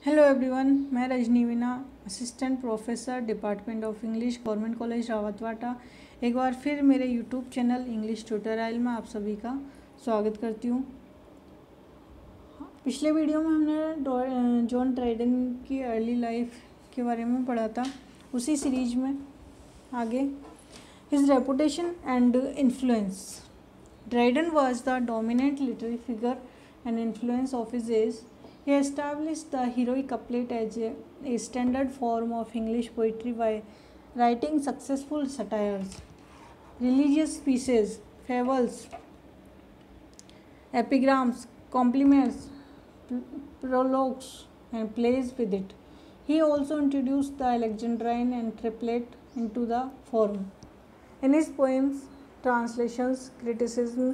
Hello everyone, मैं Rajni Veena, assistant professor department of English, government college Rawatwata. एक बार फिर मेरे यूट्यूब चैनल इंग्लिश ट्यूटोरियल में आप सभी का स्वागत करती हूँ। पिछले वीडियो में हमने जॉन ड्राइडन की अर्ली लाइफ के बारे में पढ़ा था। उसी सीरीज में आगे his reputation and influence. Dryden was the dominant literary figure and influence of his age. He established the heroic couplet as a standard form of English poetry by writing successful satires, religious pieces, fables, epigrams, compliments, prologues, and plays with it. He also introduced the Alexandrine and triplet into the form. In his poems, translations, criticism,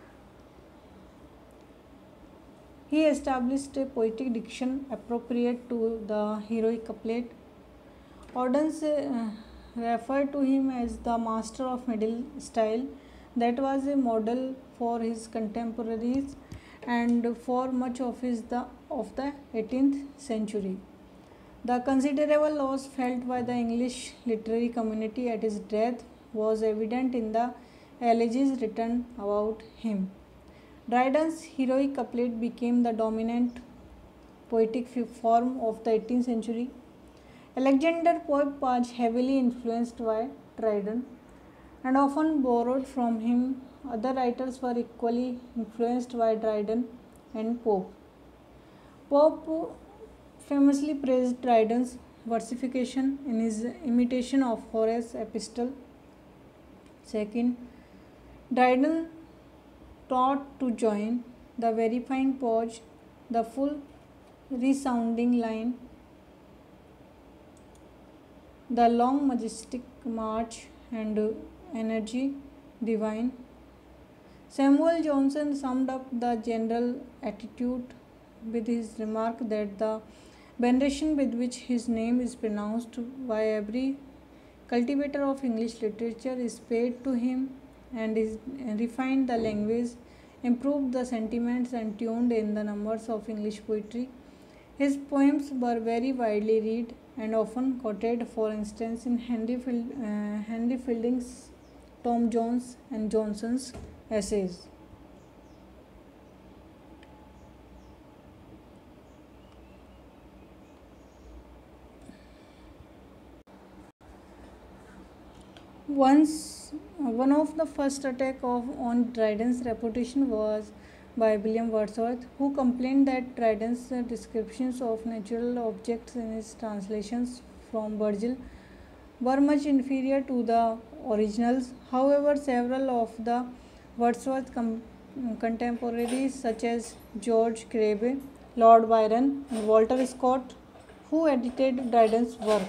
he established a poetic diction appropriate to the heroic couplet. Audience referred to him as the master of middle style that was a model for his contemporaries and for much of the 18th century. The considerable loss felt by the English literary community at his death was evident in the elegies written about him. Dryden's heroic couplet became the dominant poetic form of the 18th century. Alexander Pope was heavily influenced by Dryden and often borrowed from him. Other writers were equally influenced by Dryden and Pope. Pope famously praised Dryden's versification in his imitation of Horace's epistle. Second, Dryden taught to join the verifying pause, the full resounding line, the long majestic march and energy divine. Samuel Johnson summed up the general attitude with his remark that the veneration with which his name is pronounced by every cultivator of English literature is paid to him and is refined the language, improved the sentiments, and tuned in the numbers of English poetry. His poems were very widely read and often quoted, for instance, in Henry Fielding's, Tom Jones, and Johnson's essays. One of the first attack on Dryden's reputation was by William Wordsworth, who complained that Dryden's descriptions of natural objects in his translations from Virgil were much inferior to the originals. However, several of the Wordsworth contemporaries, such as George Crabbe, Lord Byron, and Walter Scott, who edited Dryden's work,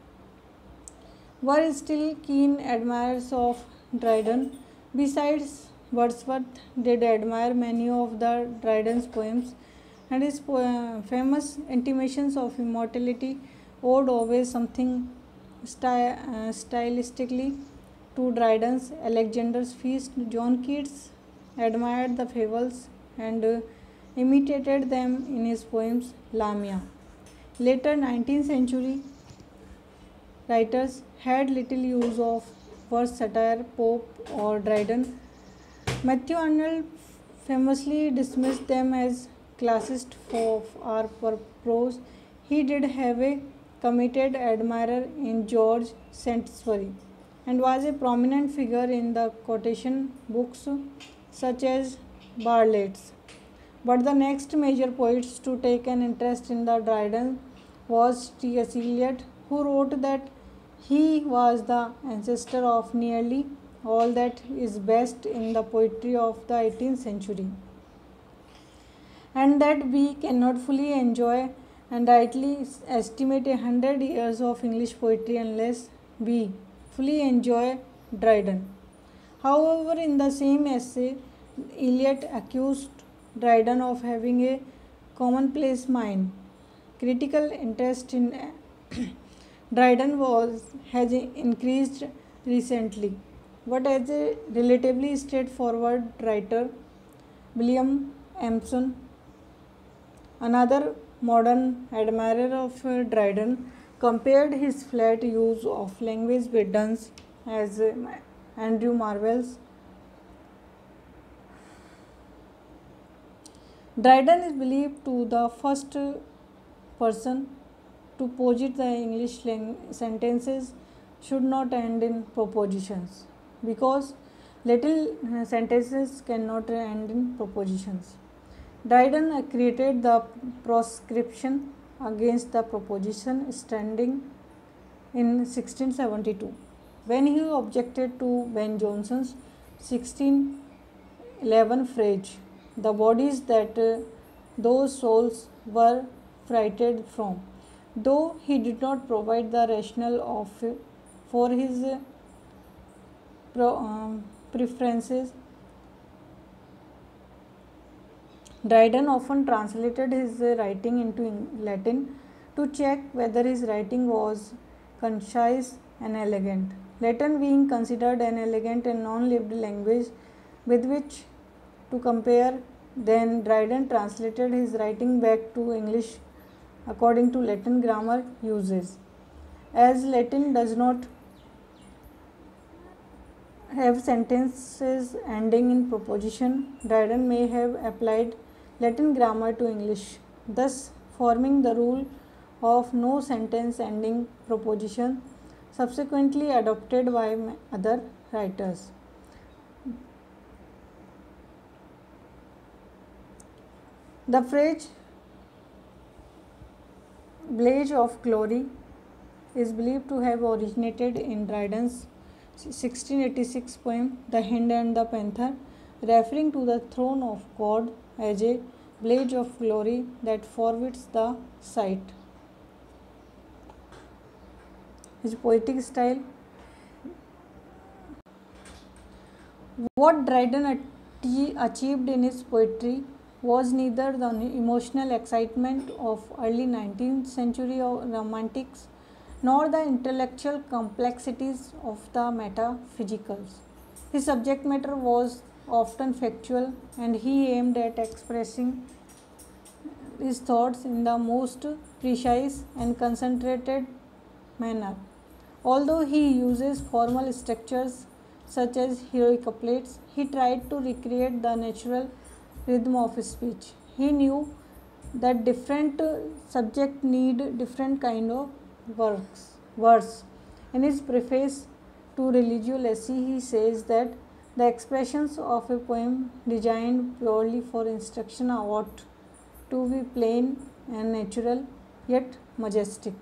were still keen admirers of Dryden. Besides, Wordsworth did admire many of the Dryden's poems, and his famous intimations of immortality owed always something stylistically to Dryden's Alexander's Feast. John Keats admired the fables and imitated them in his poems Lamia. Later 19th century writers had little use of verse satire, Pope, or Dryden. Matthew Arnold famously dismissed them as classist or prose. He did have a committed admirer in George Saintsbury and was a prominent figure in the quotation books such as Bartlett's. But the next major poets to take an interest in the Dryden was T.S. Eliot, who wrote that he was the ancestor of nearly all that is best in the poetry of the 18th century, and that we cannot fully enjoy and rightly estimate 100 years of English poetry unless we fully enjoy Dryden. However, in the same essay, Eliot accused Dryden of having a commonplace mind. Critical interest in Dryden has increased recently, but as a relatively straightforward writer, William Emerson, another modern admirer of Dryden, compared his flat use of language with Donne's, as Andrew marvels. Dryden is believed to the first person to posit the English sentences should not end in propositions, because little sentences cannot end in propositions. Dryden created the proscription against the proposition standing in 1672, when he objected to Ben Jonson's 1611 phrase, "the bodies that those souls were frighted from." Though he did not provide the rationale for his preferences, Dryden often translated his writing into Latin to check whether his writing was concise and elegant. Latin being considered an elegant and non-lived language with which to compare, then Dryden translated his writing back to English according to Latin grammar uses. As Latin does not have sentences ending in proposition, Dryden may have applied Latin grammar to English, thus forming the rule of no sentence ending proposition, subsequently adopted by other writers. The phrase "blaze of glory" is believed to have originated in Dryden's 1686 poem "The Hind and the Panther," referring to the throne of God as a blaze of glory that forbids the sight. His poetic style. What Dryden achieved in his poetry was neither the emotional excitement of early 19th century romantics nor the intellectual complexities of the metaphysicals. His subject matter was often factual, and he aimed at expressing his thoughts in the most precise and concentrated manner. Although he uses formal structures such as heroic couplets, he tried to recreate the natural rhythm of speech. He knew that different subjects need different kind of verse. In his preface to Religio Leci, he says that the expressions of a poem designed purely for instruction ought to be plain and natural, yet majestic.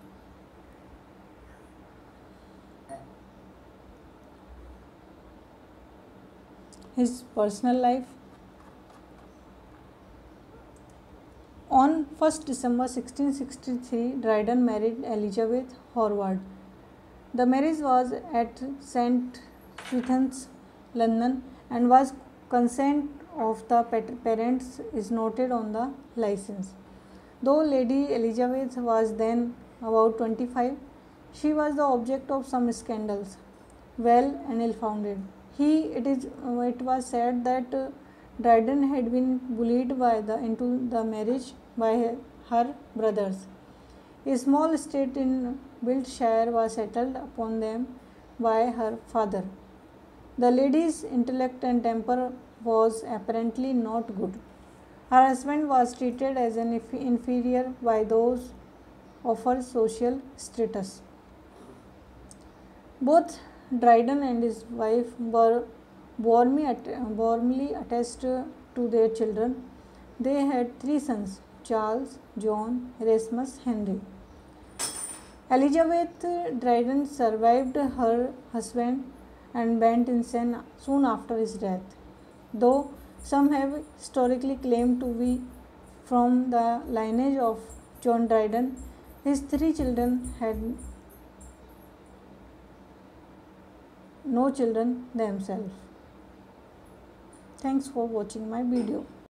His personal life. On 1st December 1663, Dryden married Elizabeth Horwood. The marriage was at St. Swithin's, London, and was consent of the parents is noted on the license. Though Lady Elizabeth was then about 25, she was the object of some scandals, well and ill-founded. It was said that Dryden had been bullied into the marriage by her brothers. A small estate in Wiltshire was settled upon them by her father. The lady's intellect and temper was apparently not good. Her husband was treated as an inferior by those of her social status. Both Dryden and his wife were warmly attached to their children. They had 3 sons: Charles, John, Erasmus, Henry. Elizabeth Dryden survived her husband and went insane soon after his death, though some have historically claimed to be from the lineage of John Dryden. His 3 children had no children themselves. Thanks for watching my video.